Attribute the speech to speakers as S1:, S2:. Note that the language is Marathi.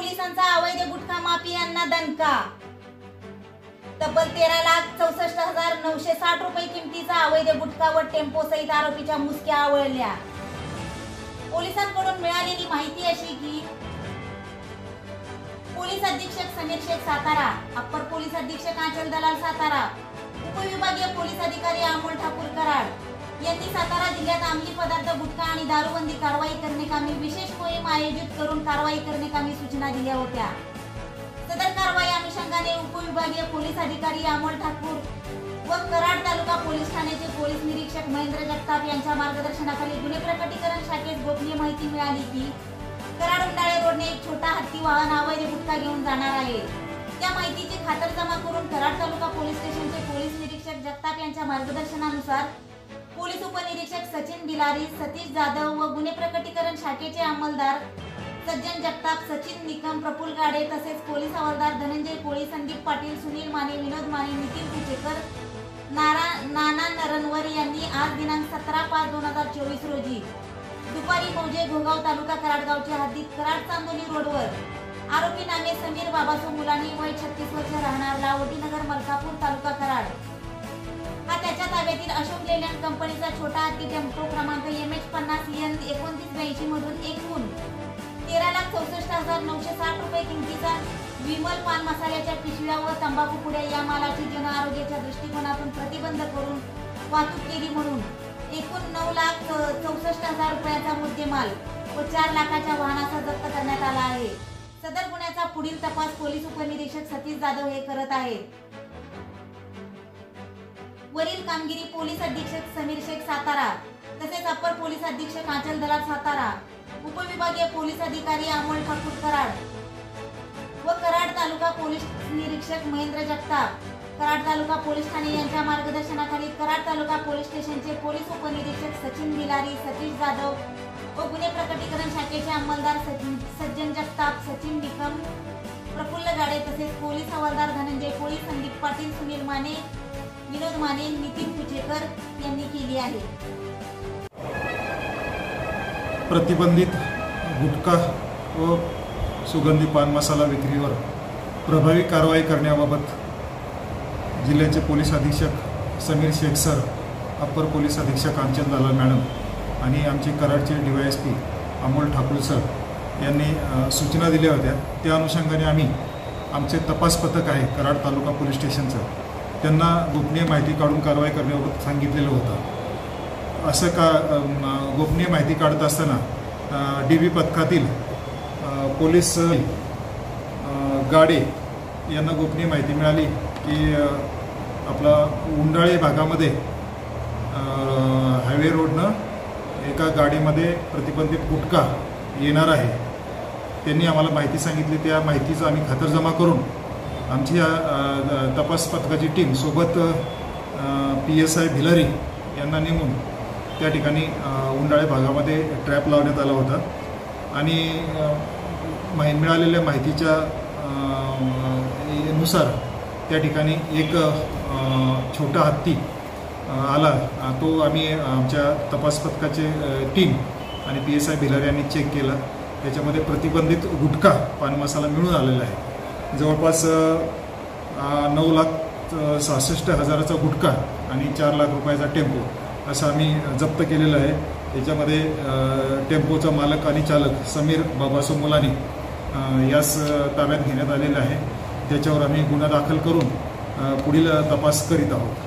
S1: पोलिसांचा अवैध गुटखा माफियांना दणका। तब्बल 13,64,960 रुपये किमतीचा अवैध गुटखा व टेम्पो सहित आरोपीच्या मुसक्या आवळल्या। पोलिसांकडून मिळालेली माहिती अशी की पोलीस अधीक्षक समीर शेख सातारा, अप्पर पोलीस अधीक्षक आंचल दलाल सातारा, उपविभागीय पोलीस अधिकारी अमोल ठाकूर कराड यांनी सातारा जिल्ह्यात अंमली पदार्थ गुटखा आणि दारूबंदी कारवाई करण्याकामी विशेष मोहीम आयोजित करून कारवाई करण्याकामी सूचना दिल्या होत्या। सदर कारवाई अनुषंगाने उपविभागीय पोलीस अधिकारी अमोल ठाकूर व कराड तालुका पोलीस ठाण्याचे पोलीस निरीक्षक महेंद्र जगताप यांच्या मार्गदर्शनाखाली गुन्हे प्रकटीकरण शाखेत गोपनीय माहिती मिळाली की कराड उंडाळे रोडने एक छोटा हत्ती वाहन अवैध गुटखा घेऊन जाणार आहे। त्या माहितीची खातरजमा करून कराड तालुका पोलीस स्टेशनचे पोलीस निरीक्षक जगताप यांच्या मार्गदर्शनानुसार पोलीस उपनिरीक्षक सचिन बिलारी, सतीश जाधव व गुन्हे प्रकटीकरण शाखेचे अंमलदार सज्जन जगताप, सचिन निकम, प्रफुल्ल गाडे तसेच पोलीस हवालदार धनंजय कोळी, संदीप पाटील, सुनील माने, विनोद माने, नितीन कुचेकर, नाना नरनवर यांनी आज दिनांक 17/5/2024 रोजी दुपारी मौजे घोगाव तालुका कराड गावच्या हद्दीत कराड चांदोली रोडवर आरोपी नामे समीर बाबासो मुलानी वय 36 वर्ष राहणार लावटीनगर मलकापूर तालुका कराड हा त्याच्या ताब्यातील अशोक लेलँड कंपनीचा छोटा हत्ती टेम्पो क्रमांक MH50N 2982 मधून एकूण 13,64,960 रुपये किमतीचा विमल पान मसाल्याच्या पिशव्या व तंबाखू पुड्या या मालाची जन आरोग्याच्या दृष्टिकोनातून प्रतिबंध करून वाहतूक केली म्हणून एकूण 9,64,000 रुपयाचा मुद्देमाल व 4 लाखाच्या वाहनाचा जप्त करण्यात आला आहे। सदर गुन्ह्याचा पुढील तपास पोलीस उपनिरीक्षक सतीश जाधव हे करत आहेत। वरील कामगिरी पोलीस अधीक्षक समीर शेख सातारा तसेच अप्पर पोलीस अधीक्षक आंचल दलाल सातारा, उपविभागीय पोलीस अधिकारी अमोल ठाकूर कराड व कराड तालुका पोलीस निरीक्षक महेंद्र जगताप, कराड तालुका पोलीस ठाणे यांच्या मार्गदर्शनाखाली कराड तालुका पोलीस स्टेशनचे पोलीस उपनिरीक्षक सचिन बिलारी, सतीश जाधव व गुन्हे प्रकटीकरण शाखेचे अंमलदार सज्जन जगताप, सचिन निकम, प्रफुल्ल गाडे तसेच पोलीस हवालदार धनंजय कोळी, संदीप पाटील, सुनील माने, विनोद माने, नितीन कुचेकर यांनी केली आहे।
S2: प्रतिबंधित गुटखा व सुगंधी पान मसाला विक्रीवर प्रभावी कारवाई करण्याबाबत जिल्ह्याचे पोलीस अधीक्षक Sameer Shaikh sir, upper police अधीक्षक आंचल दलाल मॅडम आणि आमचे कराडचे DYSP अमोल ठाकूर सर यांनी सूचना दिल्या होत्या। त्या अनुषंगाने आम्ही आमचे तपास पथक आहे कराड तालुका पोलीस स्टेशनचं त्यांना गोपनीय माहिती काढून कारवाई करण्याबाबत सांगितलेलं होतं। असं गोपनीय माहिती काढत असताना DB पथकातील पोलीस गाडे यांना गोपनीय माहिती मिळाली की आपला उंडाळे भागामध्ये हायवे रोडनं एका गाडीमध्ये प्रतिबंधित गुटखा येणार आहे। त्यांनी आम्हाला माहिती सांगितली। त्या माहितीचा आम्ही खातरजमा करून आमची तपास पथकाची टीम सोबत PSI भिलारी यांना नेमून त्या ठिकाणी उंडाळे भागामध्ये ट्रॅप लावण्यात आला होता आणि मिळालेल्या माहितीच्या नुसार त्या ठिकाणी एक छोटा हत्ती आला। तो आम्ही आमच्या तपास पथकाचे टीम आणि PSI भिलारी यांनी चेक केला। त्याच्यामध्ये प्रतिबंधित गुटखा पान मसाला मिळून आलेला आहे। जवळपास 9,66,000चा गुटखा आणि 4 लाख रुपयाचा टेम्पो असं आम्ही जप्त केलेलं आहे। त्याच्यामध्ये टेम्पोचा मालक आणि चालक समीर बाबासो मुलानी यास ताब्यात घेण्यात आलेलं आहे। त्याच्यावर आम्ही गुन्हा दाखल करून पुढील तपास करीत आहोत।